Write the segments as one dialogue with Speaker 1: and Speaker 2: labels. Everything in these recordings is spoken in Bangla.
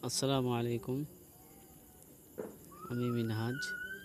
Speaker 1: আসসালামু আলাইকুম। আমি মিনহাজ।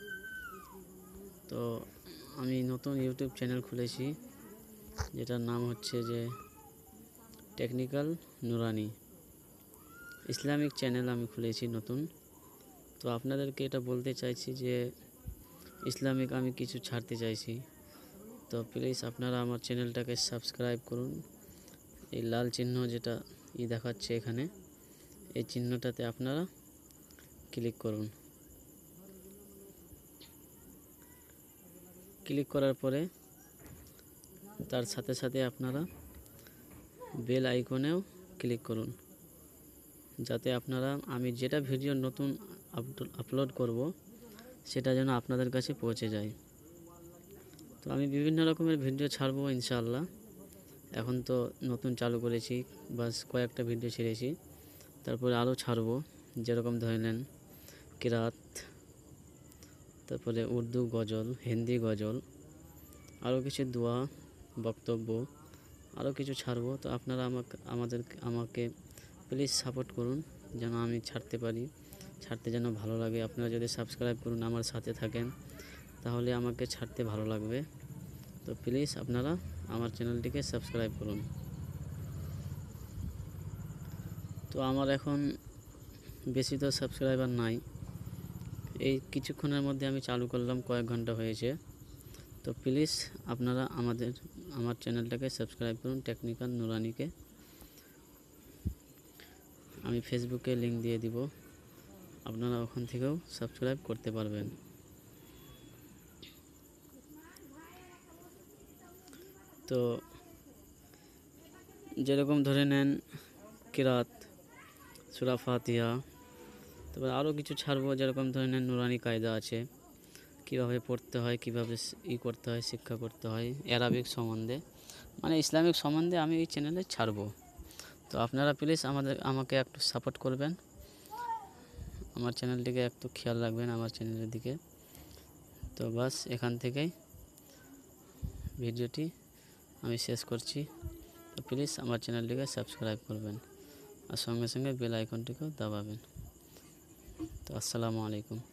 Speaker 1: তো আমি নতুন ইউটিউব চ্যানেল খুলেছি, যেটার নাম হচ্ছে যে টেকনিক্যাল নুরানি ইসলামিক চ্যানেল আমি খুলেছি নতুন। তো আপনাদেরকে এটা বলতে চাইছি যে ইসলামিক আমি কিছু ছাড়তে চাইছি। তো প্লিজ আপনারা আমার চ্যানেলটাকে সাবস্ক্রাইব করুন। এই লাল চিহ্ন যেটা দেখাচ্ছে এখানে, এই চিহ্নটাতে আপনারা ক্লিক করুন। ক্লিক করার পরে তার সাথে সাথে আপনারা বেল আইকনেও ক্লিক করুন, যাতে আপনারা আমি যেটা ভিডিও নতুন আপলোড করব সেটা যেন আপনাদের কাছে পৌঁছে যায়। তো আমি বিভিন্ন রকমের ভিডিও ছাড়বো ইনশাআল্লাহ। এখন তো নতুন চালু করেছি, বাস কয়েকটা ভিডিও ছেড়েছি, তারপরে আরও ছাড়বো। যেরকম ধরে নেন কিরাত, তারপরে উর্দু গজল, হিন্দি গজল, আরও কিছু দোয়া, বক্তব্য, আরও কিছু ছাড়বো। তো আপনারা আমাকে প্লিজ সাপোর্ট করুন, যেন আমি ছাড়তে যেন ভালো লাগে। আপনারা যদি সাবস্ক্রাইব করুন, আমার সাথে থাকেন, তাহলে আমাকে ছাড়তে ভালো লাগবে। তো প্লিজ আপনারা আমার চ্যানেলটিকে সাবস্ক্রাইব করুন। তো আমার এখন বেশি তো সাবস্ক্রাইবার নাই, এই কিছুক্ষণের মধ্যে আমি চালু করলাম, কয়েক ঘন্টা হয়েছে। তো প্লিজ আপনারা আমার চ্যানেলটাকে সাবস্ক্রাইব করুন, টেকনিক্যাল নুরানিকে। আমি ফেসবুকে লিংক দিয়ে দিব, আপনারা ওখান থেকেও সাবস্ক্রাইব করতে পারবেন। তো যেরকম ধরে নেন কিরাত, সূরা ফাতিহা, তারপর আরও কিছু ছাড়বো। যেরকম ধরে নেন নুরানি কায়দা আছে, কীভাবে পড়তে হয়, কীভাবে করতে হয়, শিক্ষা করতে হয়, অ্যারাবিক সম্বন্ধে, মানে ইসলামিক সম্বন্ধে আমি এই চ্যানেলে ছাড়বো। তো আপনারা প্লিজ আমাকে একটু সাপোর্ট করবেন, আমার চ্যানেলটিকে একটু খেয়াল রাখবেন আমার চ্যানেলের দিকে। তো বাস এখান থেকেই ভিডিওটি আমি শেষ করছি। তো প্লিজ আমার চ্যানেলটিকে সাবস্ক্রাইব করবেন, আর সঙ্গে সঙ্গে বেল আইকনটিকেও দাবাবেন। তো আসসালামু আলাইকুম।